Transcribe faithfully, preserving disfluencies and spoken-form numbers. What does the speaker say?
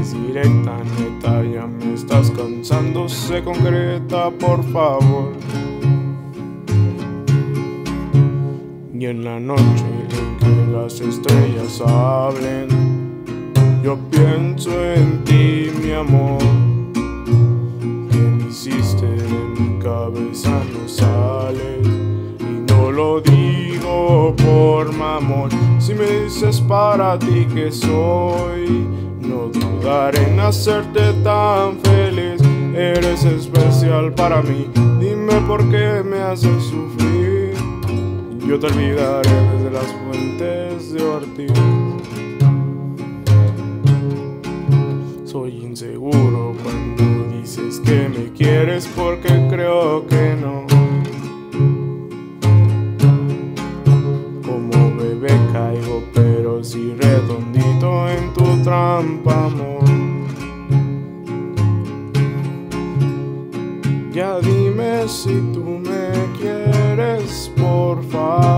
es directa, neta, ya me estás cansando, sé concreta, por favor. Y en la noche en que las estrellas hablen, yo pienso en ti, mi amor. Que me hiciste de mi cabeza no sales, y no lo digo por mamón. Si me dices para ti que soy, no dudaré en hacerte tan feliz. Eres especial para mí, dime por qué me haces sufrir. Yo te olvidaré desde las fuentes de Ortiz. Soy inseguro cuando dices que me quieres, porque creo que no. Como bebé caigo, pero sí redondito en tu trampa, amor. Ya dime si tú me quieres, por favor.